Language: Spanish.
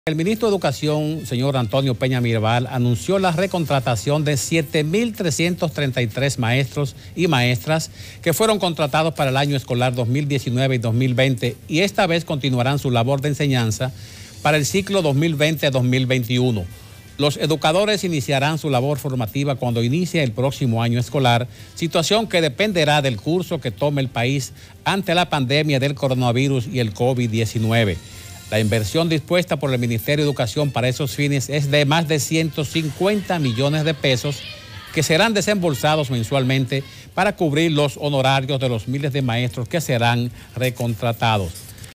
El ministro de Educación, señor Antonio Peña Mirabal, anunció la recontratación de 7.333 maestros y maestras que fueron contratados para el año escolar 2019 y 2020 y esta vez continuarán su labor de enseñanza para el ciclo 2020-2021. Los educadores iniciarán su labor formativa cuando inicie el próximo año escolar, situación que dependerá del curso que tome el país ante la pandemia del coronavirus y el COVID-19. La inversión dispuesta por el Ministerio de Educación para esos fines es de más de 150 millones de pesos que serán desembolsados mensualmente para cubrir los honorarios de los miles de maestros que serán recontratados.